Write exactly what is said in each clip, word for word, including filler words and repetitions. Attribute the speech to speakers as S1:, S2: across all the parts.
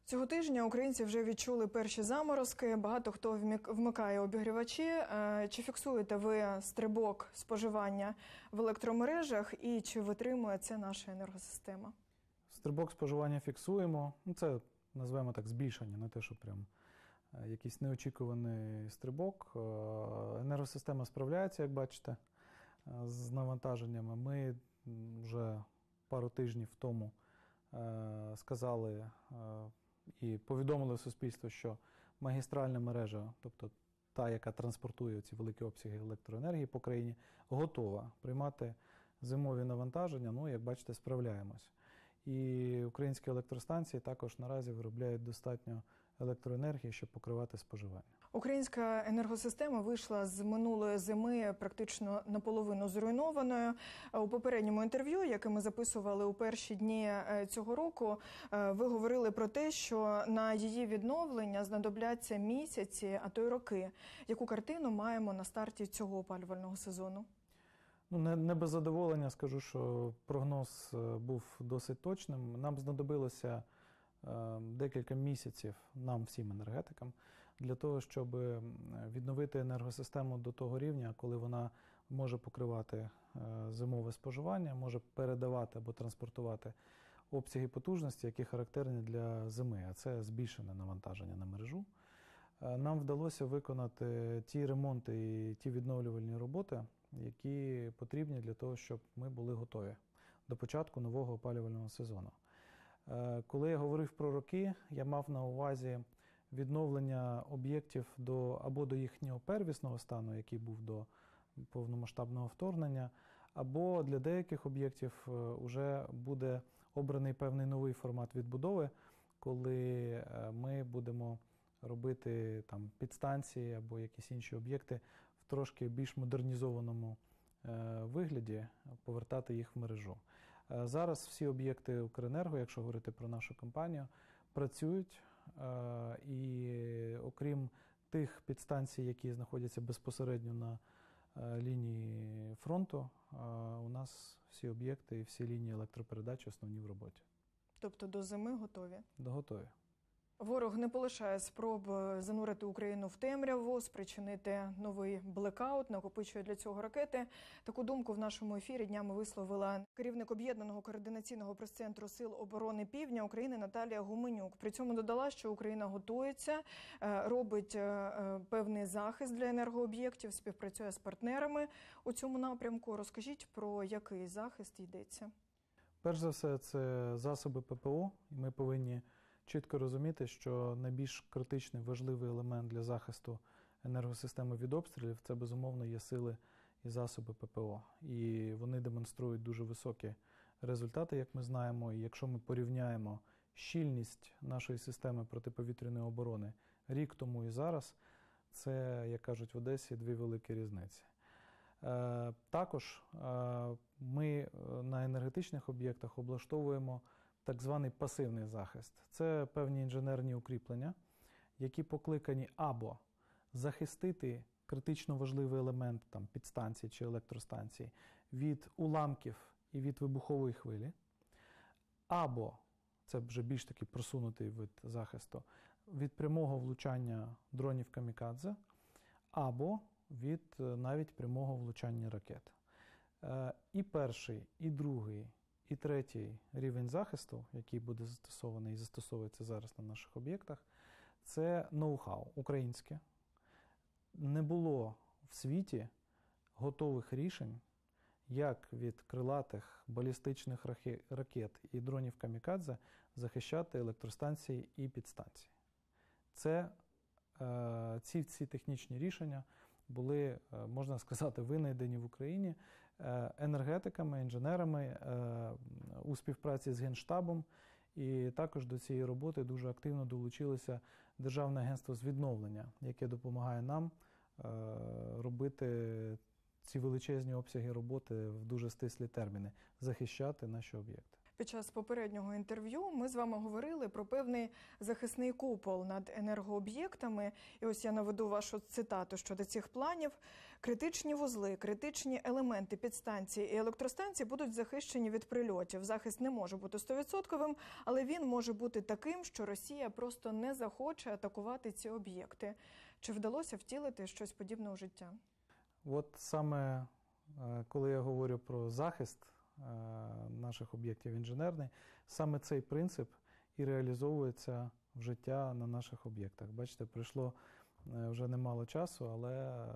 S1: Цього тижня українці вже відчули перші заморозки, багато хто вмикає обігрівачі. Чи фіксуєте ви стрибок споживання в електромережах і чи витримує це наша енергосистема?
S2: Стрибок споживання фіксуємо. Ну, це, назвемо так, збільшення, не те, що прям якийсь неочікуваний стрибок. Енергосистема справляється, як бачите, з навантаженнями. Ми вже пару тижнів тому сказали і повідомили суспільству, що магістральна мережа, тобто та, яка транспортує ці великі обсяги електроенергії по країні, готова приймати зимові навантаження. Ну, як бачите, справляємось. І українські електростанції також наразі виробляють достатньо електроенергії, щоб покривати споживання.
S1: Українська енергосистема вийшла з минулої зими практично наполовину зруйнованою. У попередньому інтерв'ю, яке ми записували у перші дні цього року, ви говорили про те, що на її відновлення знадобляться місяці, а то й роки. Яку картину маємо на старті цього опалювального сезону?
S2: Ну, не, не без задоволення скажу, що прогноз був досить точним. Нам знадобилося е, декілька місяців, нам всім енергетикам, для того, щоб відновити енергосистему до того рівня, коли вона може покривати е, зимове споживання, може передавати або транспортувати обсяги потужності, які характерні для зими, а це збільшене навантаження на мережу. Е, нам вдалося виконати ті ремонти і ті відновлювальні роботи, які потрібні для того, щоб ми були готові до початку нового опалювального сезону. Коли я говорив про роки, я мав на увазі відновлення об'єктів до, або до їхнього первісного стану, який був до повномасштабного вторгнення, або для деяких об'єктів вже буде обраний певний новий формат відбудови, коли ми будемо робити там підстанції або якісь інші об'єкти в трошки більш модернізованому е, вигляді, повертати їх в мережу. Е, зараз всі об'єкти Укренерго, якщо говорити про нашу компанію, працюють, е, і окрім тих підстанцій, які знаходяться безпосередньо на е, лінії фронту, е, у нас всі об'єкти і всі лінії електропередач основні в роботі.
S1: Тобто до зими готові?
S2: До готові.
S1: Ворог не полишає спроб занурити Україну в темряву, спричинити новий блекаут, накопичує для цього ракети. Таку думку в нашому ефірі днями висловила керівник Об'єднаного координаційного прес-центру Сил оборони Півдня України Наталія Гуменюк. При цьому додала, що Україна готується, робить певний захист для енергооб'єктів, співпрацює з партнерами у цьому напрямку. Розкажіть, про який захист йдеться?
S2: Перш за все, це засоби ППО, і ми повинні чітко розуміти, що найбільш критичний, важливий елемент для захисту енергосистеми від обстрілів – це, безумовно, є сили і засоби ППО. І вони демонструють дуже високі результати, як ми знаємо. І якщо ми порівняємо щільність нашої системи протиповітряної оборони рік тому і зараз, це, як кажуть в Одесі, дві великі різниці. Також ми на енергетичних об'єктах облаштовуємо так званий пасивний захист. Це певні інженерні укріплення, які покликані або захистити критично важливий елемент там, підстанції чи електростанції від уламків і від вибухової хвилі, або, це вже більш таки просунутий вид захисту, від прямого влучання дронів камікадзе, або від навіть прямого влучання ракет. І перший, і другий, і третій рівень захисту, який буде застосований і застосовується зараз на наших об'єктах, це ноу-хау українське. Не було в світі готових рішень, як від крилатих балістичних ракет і дронів камікадзе захищати електростанції і підстанції. Це, ці, ці технічні рішення були, можна сказати, винайдені в Україні енергетиками, інженерами у співпраці з Генштабом. І також до цієї роботи дуже активно долучилося Державне агентство з відновлення, яке допомагає нам робити ці величезні обсяги роботи в дуже стислі терміни, захищати наші об'єкти.
S1: Під час попереднього інтерв'ю ми з вами говорили про певний захисний купол над енергооб'єктами. І ось я наведу вашу цитату щодо цих планів. Критичні вузли, критичні елементи підстанції і електростанції будуть захищені від прильотів. Захист не може бути стовідсотковим, але він може бути таким, що Росія просто не захоче атакувати ці об'єкти. Чи вдалося втілити щось подібне у життя?
S2: От саме коли я говорю про захист наших об'єктів інженерний, саме цей принцип і реалізовується в життя на наших об'єктах. Бачите, пройшло вже немало часу, але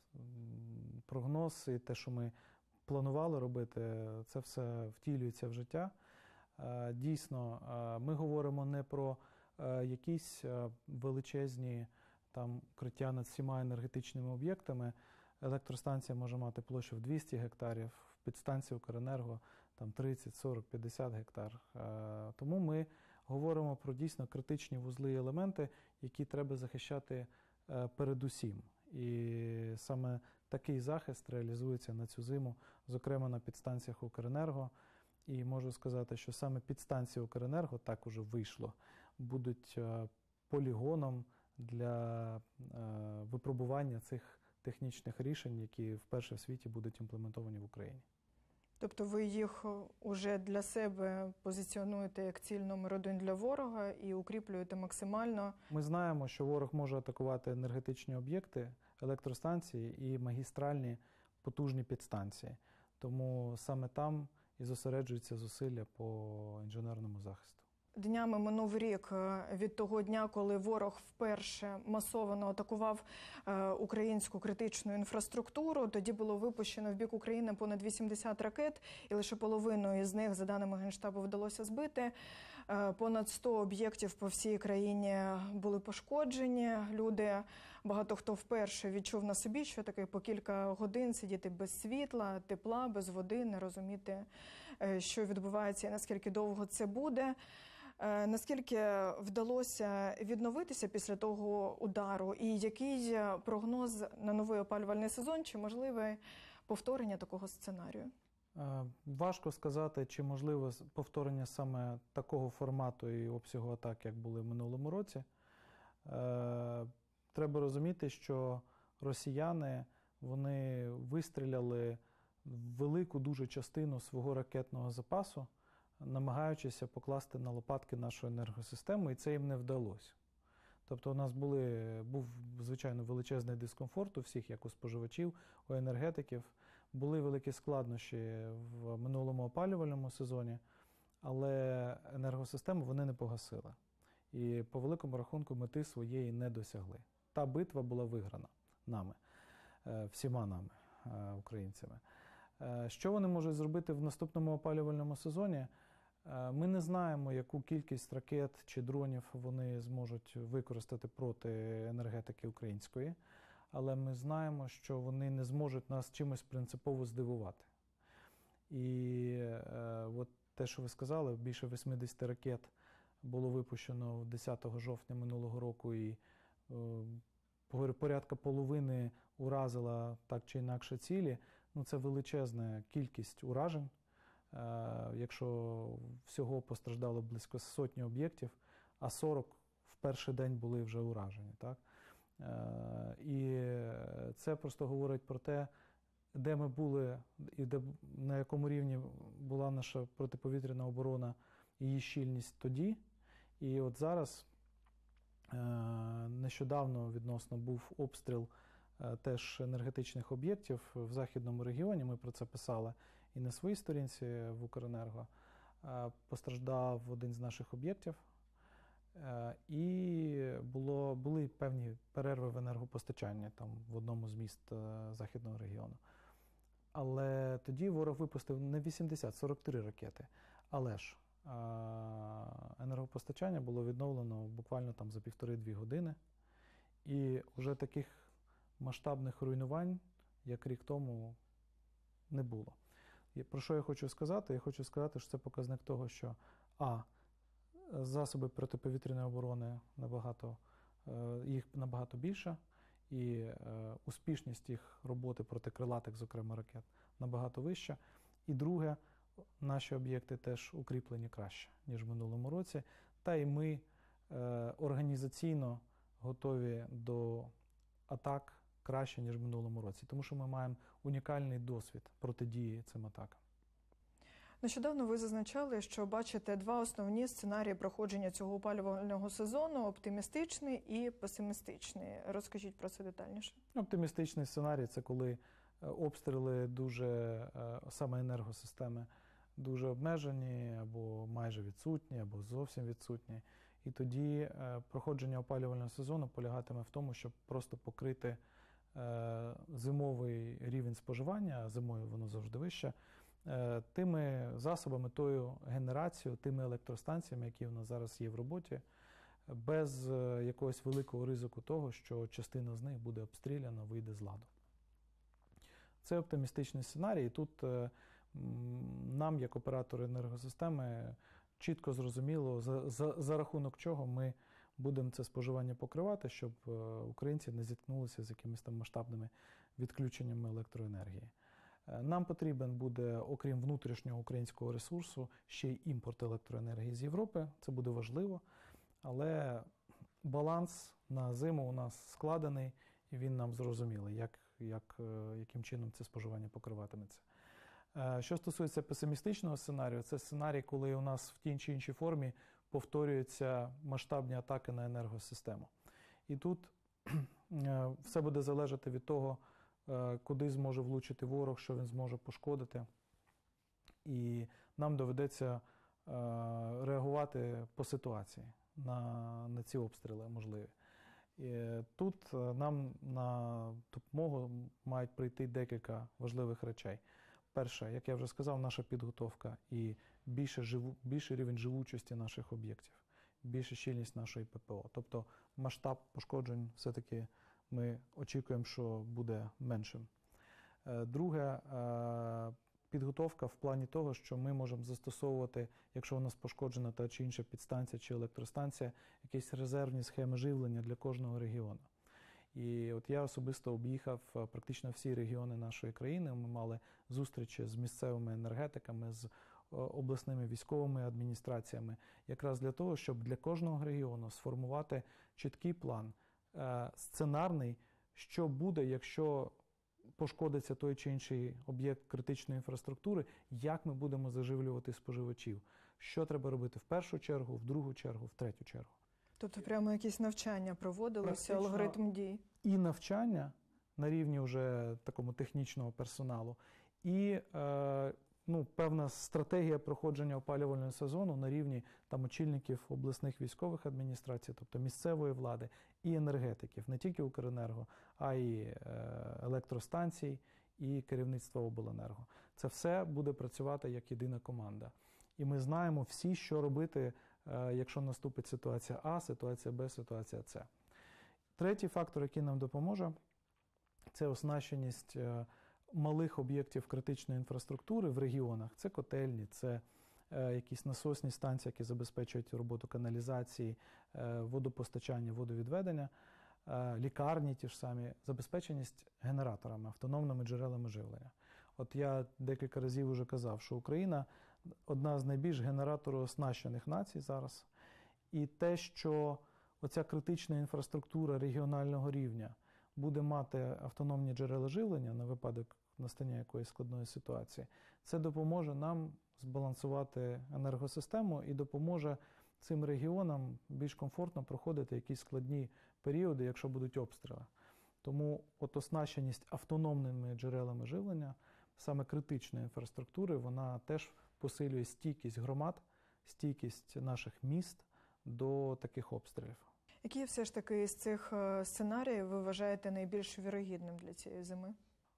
S2: прогноз і те, що ми планували робити, це все втілюється в життя. Дійсно, ми говоримо не про якісь величезні там укриття над всіма енергетичними об'єктами. Електростанція може мати площу в двісті гектарів, підстанція Укренерго там тридцять, сорок, п'ятдесят гектар. Тому ми говоримо про дійсно критичні вузли і елементи, які треба захищати передусім. І саме такий захист реалізується на цю зиму, зокрема на підстанціях Укренерго. І можу сказати, що саме підстанції Укренерго, так уже вийшло, будуть полігоном для випробування цих технічних рішень, які вперше в світі будуть імплементовані в Україні.
S1: Тобто ви їх уже для себе позиціонуєте як ціль номер один для ворога і укріплюєте максимально?
S2: Ми знаємо, що ворог може атакувати енергетичні об'єкти, електростанції і магістральні потужні підстанції. Тому саме там і зосереджуються зусилля по інженерному захисту.
S1: Днями минув рік від того дня, коли ворог вперше масово атакував українську критичну інфраструктуру. Тоді було випущено в бік України понад вісімдесят ракет, і лише половину із них, за даними Генштабу, вдалося збити. Понад сто об'єктів по всій країні були пошкоджені. Люди, багато хто вперше відчув на собі, що таке по кілька годин сидіти без світла, тепла, без води, не розуміти, що відбувається і наскільки довго це буде. Наскільки вдалося відновитися після того удару? І який прогноз на новий опалювальний сезон? Чи можливе повторення такого сценарію?
S2: Важко сказати, чи можливе повторення саме такого формату і обсягу атак, як були в минулому році. Треба розуміти, що росіяни, вони вистріляли велику дуже частину свого ракетного запасу, намагаючися покласти на лопатки нашу енергосистему, і це їм не вдалося. Тобто у нас були, був, звичайно, величезний дискомфорт у всіх, як у споживачів, у енергетиків. Були великі складнощі в минулому опалювальному сезоні, але енергосистему вони не погасили. І по великому рахунку мети своєї не досягли. Та битва була виграна нами, всіма нами, українцями. Що вони можуть зробити в наступному опалювальному сезоні? Ми не знаємо, яку кількість ракет чи дронів вони зможуть використати проти енергетики української, але ми знаємо, що вони не зможуть нас чимось принципово здивувати. І е, от те, що ви сказали, більше вісімдесят ракет було випущено десятого жовтня минулого року, і е, порядка половини уразила так чи інакше цілі. Ну, це величезна кількість уражень. Е, якщо всього постраждало близько сотні об'єктів, а сорок в перший день були вже уражені. Так? Е, і це просто говорить про те, де ми були і де, на якому рівні була наша протиповітряна оборона і її щільність тоді. І от зараз е, нещодавно відносно був обстріл е, теж енергетичних об'єктів в Західному регіоні, ми про це писали і на своїй сторінці в Укренерго. Е, постраждав один з наших об'єктів, е, і було, були певні перерви в енергопостачанні там, в одному з міст е, Західного регіону. Але тоді ворог випустив не вісімдесят, сорок три ракети. Але ж е, енергопостачання було відновлено буквально там за півтори-дві години. І вже таких масштабних руйнувань, як рік тому, не було. І про що я хочу сказати? Я хочу сказати, що це показник того, що а, засоби протиповітряної оборони набагато, е, їх набагато більше, і е, успішність їх роботи проти крилатих, зокрема, ракет, набагато вища. І друге, наші об'єкти теж укріплені краще, ніж в минулому році. Та й ми е, організаційно готові до атак краще, ніж в минулому році, тому що ми маємо унікальний досвід протидії цим атакам.
S1: Нещодавно ви зазначали, що бачите два основні сценарії проходження цього опалювального сезону – оптимістичний і песимістичний. Розкажіть про це детальніше.
S2: Оптимістичний сценарій – це коли обстріли дуже, саме енергосистеми, дуже обмежені, або майже відсутні, або зовсім відсутні. І тоді проходження опалювального сезону полягатиме в тому, щоб просто покрити зимовий рівень споживання, а зимою воно завжди вище, тими засобами, тою генерацією, тими електростанціями, які в нас зараз є в роботі, без якогось великого ризику того, що частина з них буде обстріляна, вийде з ладу. Це оптимістичний сценарій, і тут нам, як оператори енергосистеми, чітко зрозуміло, за, за, за рахунок чого ми будемо це споживання покривати, щоб українці не зіткнулися з якимись там масштабними відключеннями електроенергії. Нам потрібен буде, окрім внутрішнього українського ресурсу, ще й імпорт електроенергії з Європи. Це буде важливо, але баланс на зиму у нас складений, і він нам зрозумілий, як, як, яким чином це споживання покриватиметься. Що стосується песимістичного сценарію, це сценарій, коли у нас в тій чи іншій формі повторюються масштабні атаки на енергосистему. І тут все буде залежати від того, куди зможе влучити ворог, що він зможе пошкодити. І нам доведеться реагувати по ситуації на, на ці обстріли можливі. І тут нам на допомогу мають прийти декілька важливих речей. Перше, як я вже сказав, наша підготовка і більше живу, більший рівень живучості наших об'єктів, більша щільність нашої ППО. Тобто масштаб пошкоджень все-таки ми очікуємо, що буде меншим. Друге, підготовка в плані того, що ми можемо застосовувати, якщо у нас пошкоджена та чи інша підстанція чи електростанція, якісь резервні схеми живлення для кожного регіону. І от я особисто об'їхав практично всі регіони нашої країни. Ми мали зустрічі з місцевими енергетиками, з обласними військовими адміністраціями, якраз для того, щоб для кожного регіону сформувати чіткий план, сценарний, що буде, якщо пошкодиться той чи інший об'єкт критичної інфраструктури, як ми будемо заживлювати споживачів, що треба робити в першу чергу, в другу чергу, в третю чергу.
S1: Тобто прямо якісь навчання проводилися, алгоритм дій?
S2: І навчання на рівні вже такому технічного персоналу, і е, ну, певна стратегія проходження опалювального сезону на рівні там очільників обласних військових адміністрацій, тобто місцевої влади і енергетиків, не тільки Укренерго, а й е, електростанцій і керівництва обленерго. Це все буде працювати як єдина команда. І ми знаємо всі, що робити, е, якщо наступить ситуація А, ситуація Б, ситуація С. Третій фактор, який нам допоможе, це оснащеність е, малих об'єктів критичної інфраструктури в регіонах. Це котельні, це е, якісь насосні станції, які забезпечують роботу каналізації, е, водопостачання, водовідведення, е, лікарні ті ж самі, забезпеченість генераторами, автономними джерелами живлення. От я декілька разів вже казав, що Україна одна з найбільш генераторооснащених націй зараз. І те, що оця критична інфраструктура регіонального рівня буде мати автономні джерела живлення на випадок настання якоїсь складної ситуації, це допоможе нам збалансувати енергосистему і допоможе цим регіонам більш комфортно проходити якісь складні періоди, якщо будуть обстріли. Тому от оснащеність автономними джерелами живлення, саме критичної інфраструктури, вона теж посилює стійкість громад, стійкість наших міст до таких обстрілів.
S1: Які все ж таки з цих сценаріїв ви вважаєте найбільш вірогідним для цієї зими?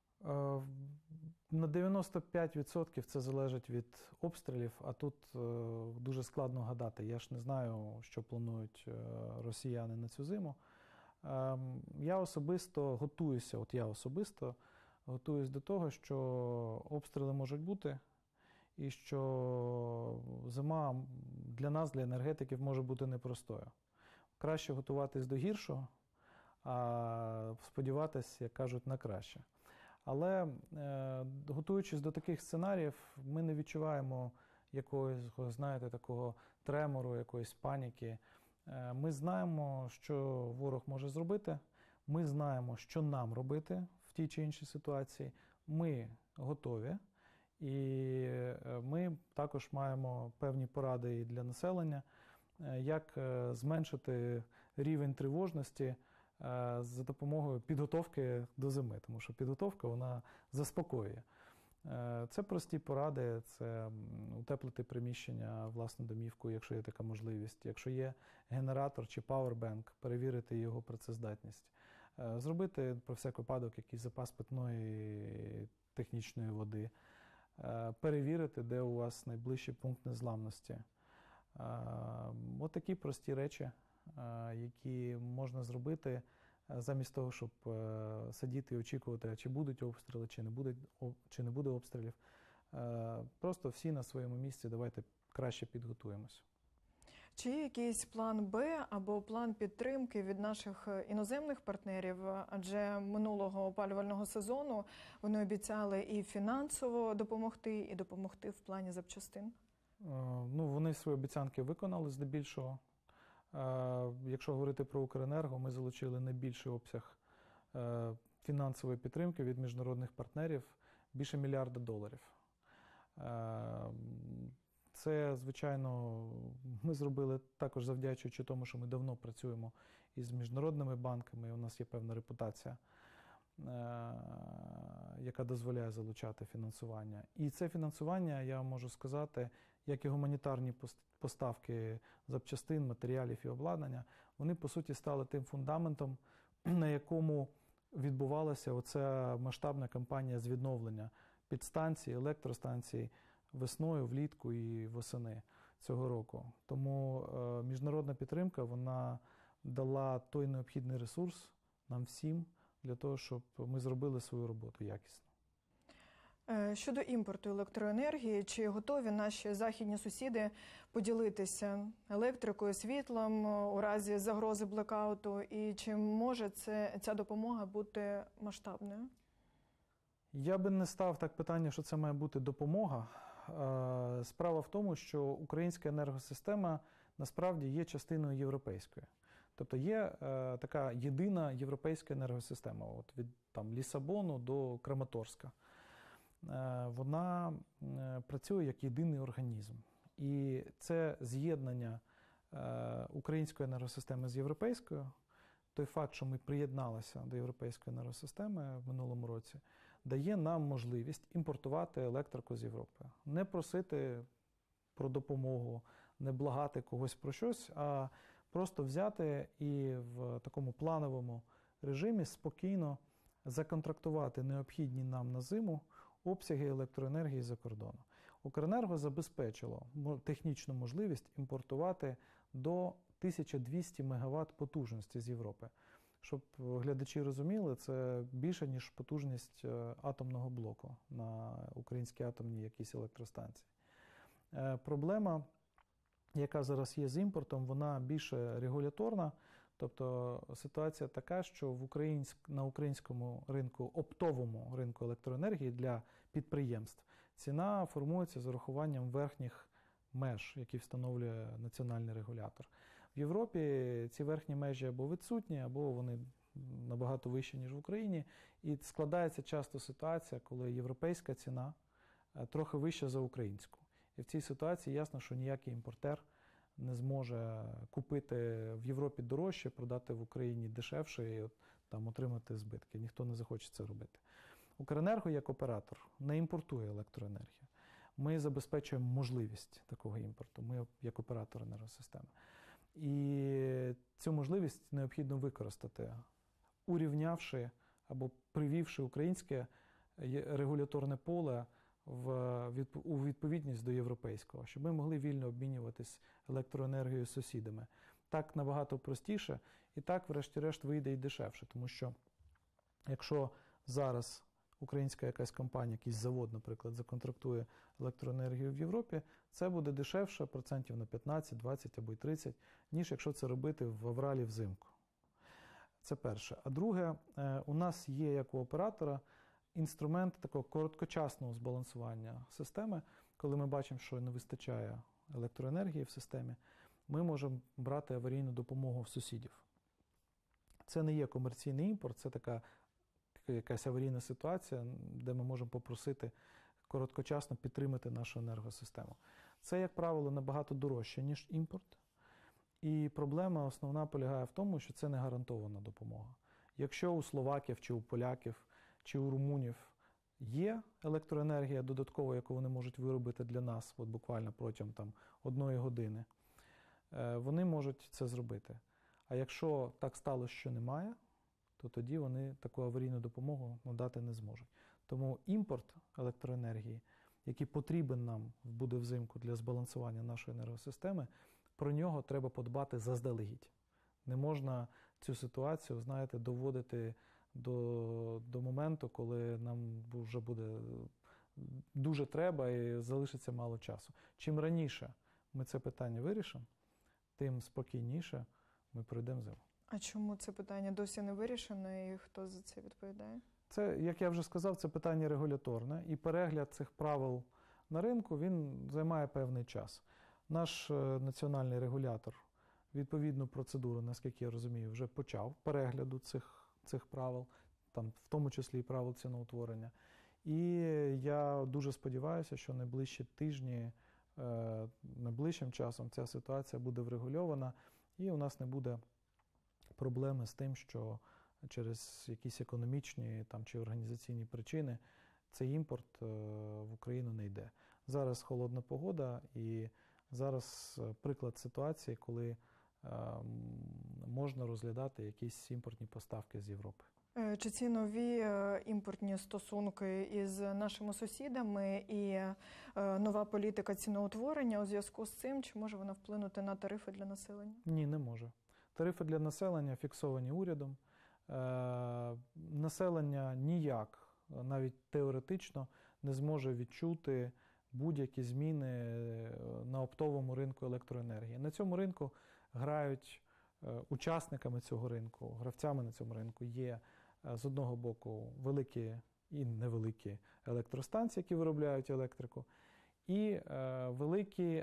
S2: На дев'яносто п'ять відсотків це залежить від обстрілів, а тут дуже складно гадати. Я ж не знаю, що планують росіяни на цю зиму. Я особисто готуюся, от я особисто готуюсь до того, що обстріли можуть бути, і що зима для нас, для енергетиків, може бути непростою. Краще готуватись до гіршого, а сподіватися, як кажуть, на краще. Але е, готуючись до таких сценаріїв, ми не відчуваємо якогось, знаєте, такого тремору, якоїсь паніки. Е, ми знаємо, що ворог може зробити, ми знаємо, що нам робити в тій чи іншій ситуації. Ми готові. І ми також маємо певні поради і для населення, як зменшити рівень тривожності за допомогою підготовки до зими, тому що підготовка, вона заспокоює. Це прості поради, це утеплити приміщення, власну домівку, якщо є така можливість. Якщо є генератор чи пауербенк, перевірити його працездатність. Зробити про всяк випадок якийсь запас питної технічної води. Перевірити, де у вас найближчий пункт незламності. Ось такі прості речі, які можна зробити замість того, щоб сидіти і очікувати, чи будуть обстріли, чи не буде, чи не буде обстрілів. Просто всі на своєму місці, давайте краще підготуємось.
S1: Чи є якийсь план Б або план підтримки від наших іноземних партнерів? Адже минулого опалювального сезону вони обіцяли і фінансово допомогти, і допомогти в плані запчастин.
S2: Ну, вони свої обіцянки виконали здебільшого. Якщо говорити про Укренерго, ми залучили найбільший обсяг фінансової підтримки від міжнародних партнерів – більше мільярда доларів. Це, звичайно, ми зробили також завдячуючи тому, що ми давно працюємо із міжнародними банками, і у нас є певна репутація, яка дозволяє залучати фінансування. І це фінансування, я можу сказати, як і гуманітарні поставки запчастин, матеріалів і обладнання, вони, по суті, стали тим фундаментом, на якому відбувалася оця масштабна кампанія з відновлення підстанцій, електростанцій, весною, влітку і восени цього року. Тому е, міжнародна підтримка, вона дала той необхідний ресурс нам всім для того, щоб ми зробили свою роботу якісно.
S1: Щодо імпорту електроенергії, чи готові наші західні сусіди поділитися електрикою, світлом у разі загрози блекауту, і чи може це, ця допомога бути масштабною?
S2: Я би не став так питання, що це має бути допомога. Справа в тому, що українська енергосистема насправді є частиною європейської. Тобто є е, така єдина європейська енергосистема, от від там, Лісабону до Краматорська. Е, вона е, працює як єдиний організм. І це з'єднання е, української енергосистеми з європейською, той факт, що ми приєдналися до європейської енергосистеми в минулому році, дає нам можливість імпортувати електрику з Європи. Не просити про допомогу, не благати когось про щось, а просто взяти і в такому плановому режимі спокійно законтрактувати необхідні нам на зиму обсяги електроенергії за кордону. Укренерго забезпечило технічну можливість імпортувати до тисяча двісті мегаватт потужності з Європи. Щоб глядачі розуміли, це більше, ніж потужність атомного блоку на українській атомній якійсь електростанції. Проблема, яка зараз є з імпортом, вона більше регуляторна. Тобто ситуація така, що в українськ... на українському ринку, оптовому ринку електроенергії для підприємств, ціна формується з урахуванням верхніх меж, які встановлює національний регулятор. В Європі ці верхні межі або відсутні, або вони набагато вищі, ніж в Україні. І складається часто ситуація, коли європейська ціна трохи вища за українську. І в цій ситуації ясно, що ніякий імпортер не зможе купити в Європі дорожче, продати в Україні дешевше і от, там, отримати збитки. Ніхто не захоче це робити. Укренерго як оператор не імпортує електроенергію. Ми забезпечуємо можливість такого імпорту. Ми як оператор енергосистеми. І цю можливість необхідно використати, урівнявши або привівши українське регуляторне поле в, у відповідність до європейського, щоб ми могли вільно обмінюватись електроенергією з сусідами. Так набагато простіше і так, врешті-решт, вийде і дешевше. Тому що якщо зараз українська якась компанія, якийсь завод, наприклад, законтрактує електроенергію в Європі, це буде дешевше процентів на п'ятнадцять, двадцять або й тридцять, ніж якщо це робити в Авралі взимку. Це перше. А друге, у нас є як у оператора інструмент такого короткочасного збалансування системи. Коли ми бачимо, що не вистачає електроенергії в системі, ми можемо брати аварійну допомогу в сусідів. Це не є комерційний імпорт, це така якась аварійна ситуація, де ми можемо попросити короткочасно підтримати нашу енергосистему. Це, як правило, набагато дорожче, ніж імпорт. І проблема основна полягає в тому, що це не гарантована допомога. Якщо у словаків, чи у поляків, чи у румунів є електроенергія додаткова, яку вони можуть виробити для нас, от буквально протягом там, одної години, вони можуть це зробити. А якщо так сталося, що немає, то тоді вони таку аварійну допомогу надати не зможуть. Тому імпорт електроенергії, який потрібен нам буде взимку для збалансування нашої енергосистеми, про нього треба подбати заздалегідь. Не можна цю ситуацію, знаєте, доводити до, до моменту, коли нам вже буде дуже треба і залишиться мало часу. Чим раніше ми це питання вирішимо, тим спокійніше ми пройдемо зиму.
S1: А чому це питання досі не вирішено і хто за це відповідає?
S2: Це, як я вже сказав, це питання регуляторне, і перегляд цих правил на ринку, він займає певний час. Наш національний регулятор відповідну процедуру, наскільки я розумію, вже почав перегляду цих, цих правил, там, в тому числі і правил ціноутворення. І я дуже сподіваюся, що найближчі тижні, найближчим часом ця ситуація буде врегульована, і у нас не буде проблеми з тим, що через якісь економічні там, чи організаційні причини цей імпорт в Україну не йде. Зараз холодна погода, і зараз приклад ситуації, коли можна розглядати якісь імпортні поставки з Європи.
S1: Чи ці нові імпортні стосунки із нашими сусідами і нова політика ціноутворення у зв'язку з цим, чи може вона вплинути на тарифи для населення?
S2: Ні, не може. Тарифи для населення фіксовані урядом. Населення ніяк, навіть теоретично, не зможе відчути будь-які зміни на оптовому ринку електроенергії. На цьому ринку грають учасниками цього ринку, гравцями на цьому ринку є з одного боку великі і невеликі електростанції, які виробляють електрику, і великі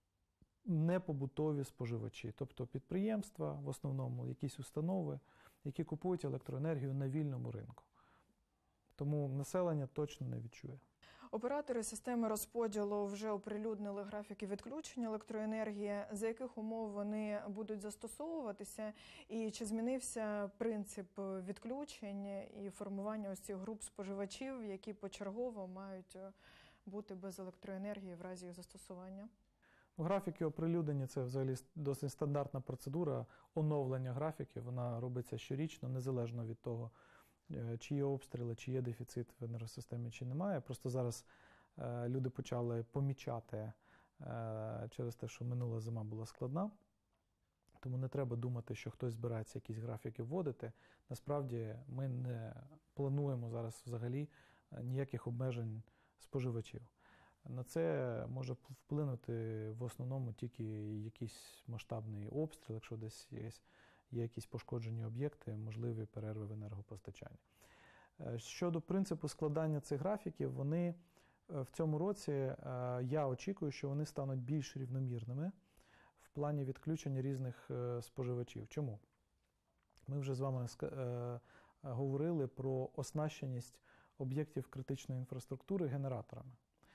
S2: непобутові споживачі, тобто підприємства, в основному якісь установи, які купують електроенергію на вільному ринку. Тому населення точно не відчує.
S1: Оператори системи розподілу вже оприлюднили графіки відключення електроенергії. За яких умов вони будуть застосовуватися? І чи змінився принцип відключень і формування ось цих груп споживачів, які почергово мають бути без електроенергії в разі їх застосування?
S2: Графіки оприлюднення – це взагалі досить стандартна процедура оновлення графіків. Вона робиться щорічно, незалежно від того, чи є обстріли, чи є дефіцит в енергосистемі, чи немає. Просто зараз е, люди почали помічати е, через те, що минула зима була складна. Тому не треба думати, що хтось збирається якісь графіки вводити. Насправді ми не плануємо зараз взагалі ніяких обмежень споживачів. На це може вплинути в основному тільки якийсь масштабний обстріл, якщо десь є є якісь пошкоджені об'єкти, можливі перерви в енергопостачанні. Щодо принципу складання цих графіків, вони в цьому році, я очікую, що вони стануть більш рівномірними в плані відключення різних споживачів. Чому? Ми вже з вами говорили про оснащеність об'єктів критичної інфраструктури генераторами.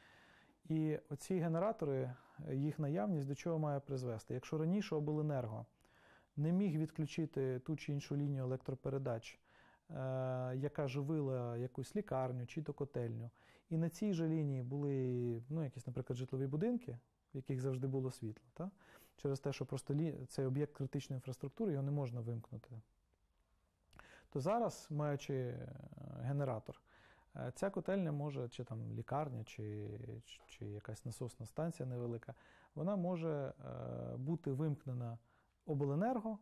S2: І оці генератори, їх наявність до чого має призвести? Якщо раніше обленерго не міг відключити ту чи іншу лінію електропередач, е, яка живила якусь лікарню чи то котельню, і на цій же лінії були, ну, якісь, наприклад, житлові будинки, в яких завжди було світло, та? Через те, що просто лі... цей об'єкт критичної інфраструктури, його не можна вимкнути. То зараз, маючи генератор, ця котельня може, чи там лікарня, чи, чи якась насосна станція невелика, вона може е, бути вимкнена обленерго,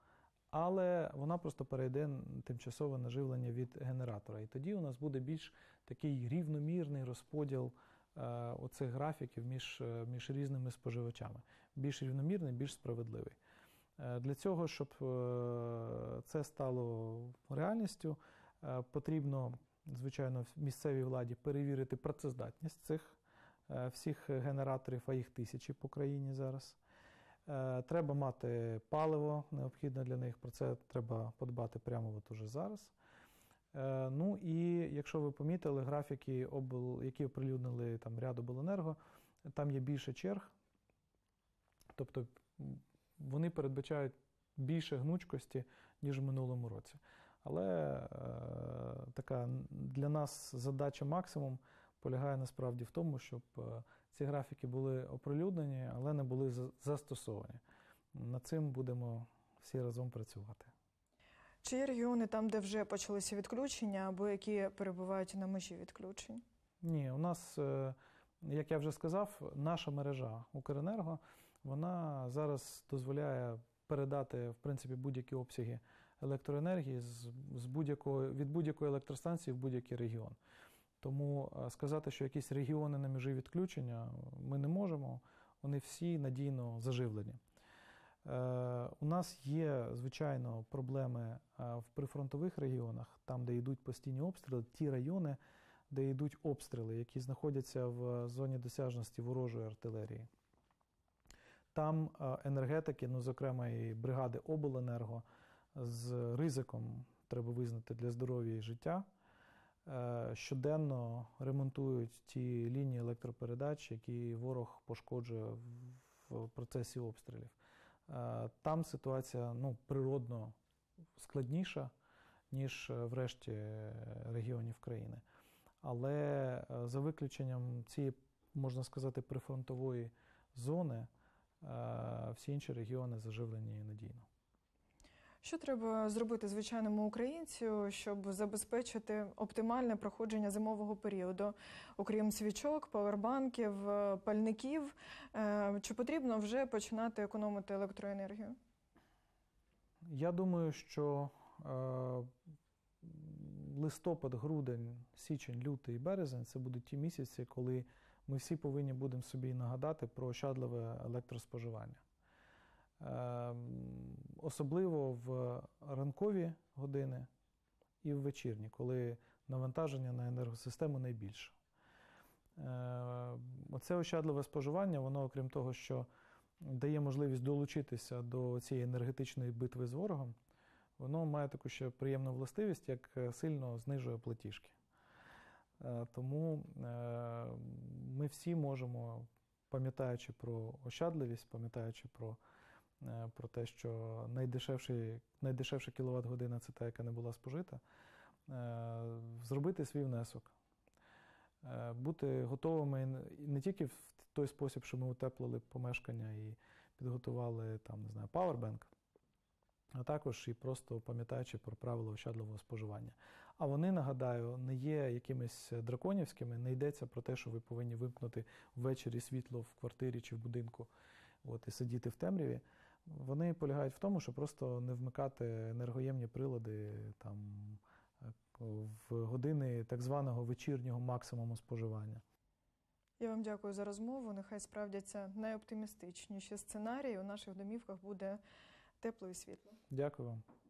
S2: але вона просто перейде тимчасове наживлення від генератора. І тоді у нас буде більш такий рівномірний розподіл е, оцих графіків між, між різними споживачами. Більш рівномірний, більш справедливий. Е, для цього, щоб е, це стало реальністю, е, потрібно звичайно, в місцевій владі перевірити працездатність цих е, всіх генераторів, а їх тисячі по країні зараз. Е, Треба мати паливо необхідне для них, про це треба подбати прямо от уже зараз. Е, Ну і якщо ви помітили графіки, обл, які оприлюднили там ряд обленерго, там є більше черг, тобто вони передбачають більше гнучкості, ніж в минулому році. Але е, така для нас задача максимум полягає насправді в тому, щоб е, ці графіки були оприлюднені, але не були за- застосовані. Над цим будемо всі разом працювати.
S1: Чи є регіони там, де вже почалися відключення, або які перебувають на межі відключень?
S2: Ні, у нас, е, як я вже сказав, наша мережа Укренерго, вона зараз дозволяє передати, в принципі, будь-які обсяги електроенергії з, з будь-якої, від будь-якої електростанції в будь-який регіон. Тому е, сказати, що якісь регіони на межі відключення ми не можемо, вони всі надійно заживлені. Е, У нас є, звичайно, проблеми е, в прифронтових регіонах, там, де йдуть постійні обстріли, ті райони, де йдуть обстріли, які знаходяться в зоні досяжності ворожої артилерії. Там е, енергетики, ну, зокрема і бригади обленерго, з ризиком, треба визнати, для здоров'я і життя, е, щоденно ремонтують ті лінії електропередач, які ворог пошкоджує в, в процесі обстрілів. Е, Там ситуація, ну, природно складніша, ніж в решті регіонів країни. Але е, за виключенням цієї, можна сказати, прифронтової зони, е, всі інші регіони заживлені надійно.
S1: Що треба зробити звичайному українцю, щоб забезпечити оптимальне проходження зимового періоду? Окрім свічок, павербанків, е, пальників, е, чи потрібно вже починати економити електроенергію?
S2: Я думаю, що е, листопад, грудень, січень, лютий і березень – це будуть ті місяці, коли ми всі повинні будемо собі нагадати про ощадливе електроспоживання. Е, особливо в ранкові години і в вечірні, коли навантаження на енергосистему найбільше. Е, оце ощадливе споживання, воно, окрім того, що дає можливість долучитися до цієї енергетичної битви з ворогом, воно має таку ще приємну властивість, як сильно знижує платіжки. Е, Тому е, ми всі можемо, пам'ятаючи про ощадливість, пам'ятаючи про, е, про те, що найдешевший, найдешевша кіловат-година – це та, яка не була спожита, е, зробити свій внесок. Е, Бути готовими не тільки в той спосіб, що ми утеплили помешкання і підготували там, не знаю, павербенк, а також і просто пам'ятаючи про правила ощадливого споживання. А вони, нагадаю, не є якимись драконівськими, не йдеться про те, що ви повинні вимкнути ввечері світло в квартирі чи в будинку от, і сидіти в темряві. Вони полягають в тому, щоб просто не вмикати енергоємні прилади там, в години так званого вечірнього максимуму споживання.
S1: Я вам дякую за розмову. Нехай справдяться найоптимістичніші сценарії. У наших домівках буде тепло і світло.
S2: Дякую вам.